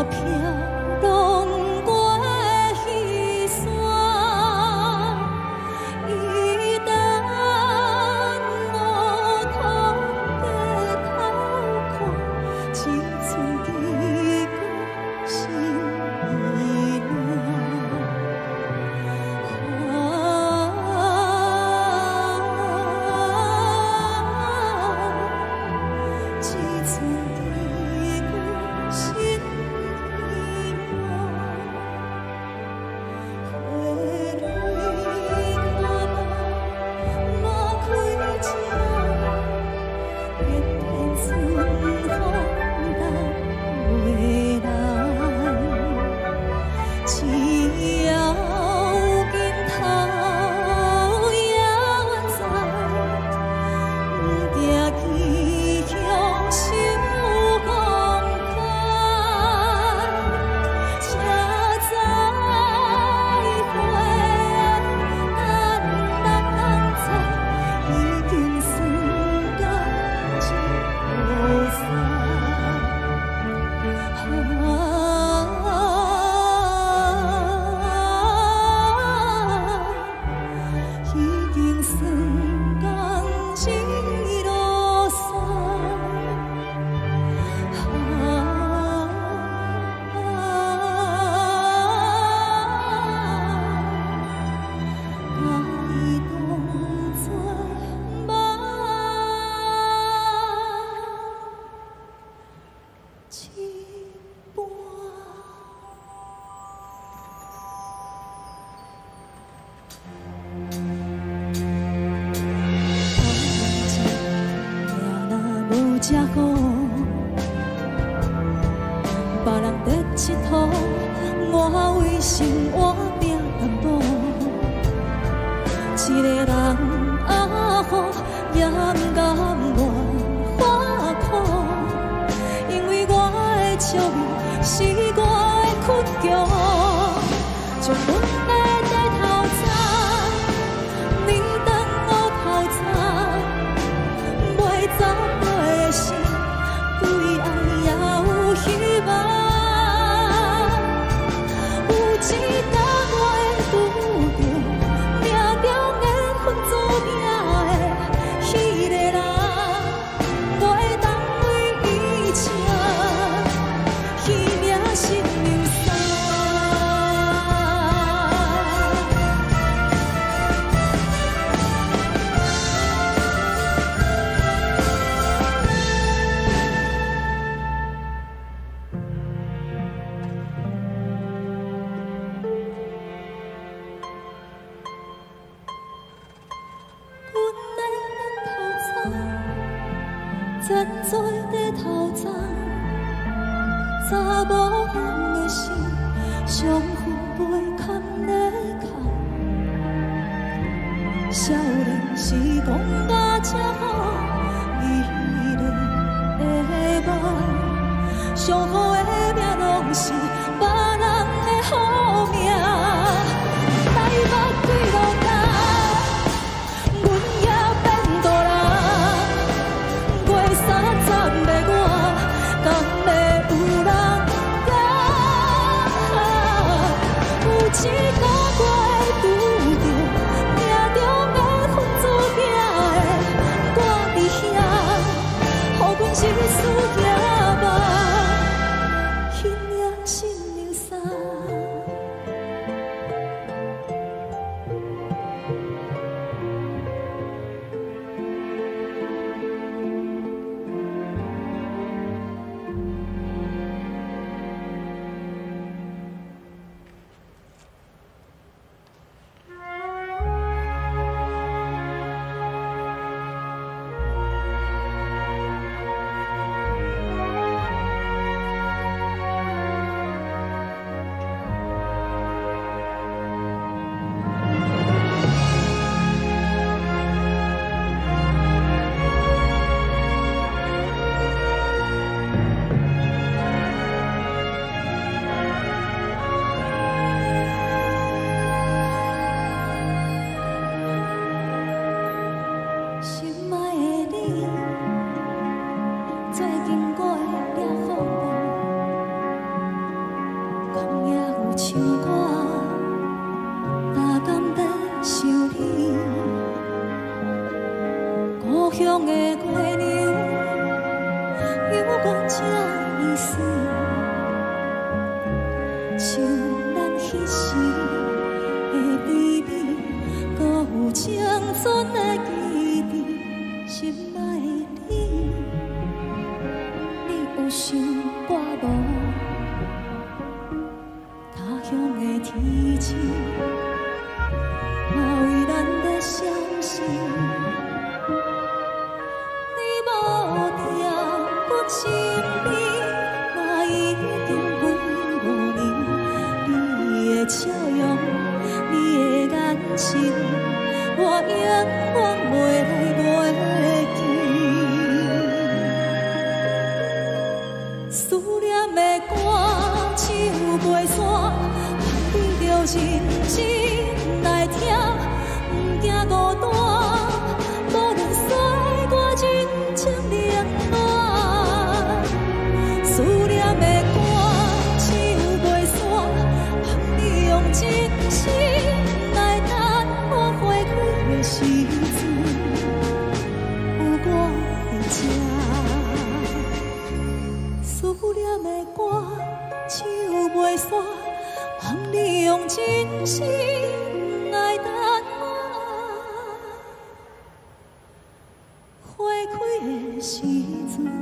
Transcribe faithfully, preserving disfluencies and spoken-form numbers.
这好，别人在佚佗，我为生活拼淡薄。一个人啊好，也不甘愿发苦，因为我的笑面是我的屈辱，将阮的在头前，你等我头前，袂走的心，对爱也有希望。有一天我会拄着命中缘分注定的迄个人，我会当为伊请彼领生命衫。咱做在头前，查某人的心，相分袂堪咧空。少年时光甲这好，美丽的梦，上好的命拢是别人的好命。台北几路街，阮也变大人。过三十的我，敢会有人教？有一天我会拄着命中缘分注定的，我伫遐，予阮心事行梦。 像我，大甘在想你。故乡的月娘，有我这呢水，像咱彼时的美美，搁有青春的记忆，心爱的你，你有想我无？他乡的天气，嘛为咱在相思。你无定阮身边，嘛已经几五年。你的笑容，你的眼神，我永远袂来袂记。思念的歌，唱袂散。为着认真来听，不惊孤单，无论岁月真情冷暖。思念的歌唱袂散，盼你用真心来等我花开的时阵，有我在这。思念的歌唱袂散。盼你用真心来等我，花开的时阵。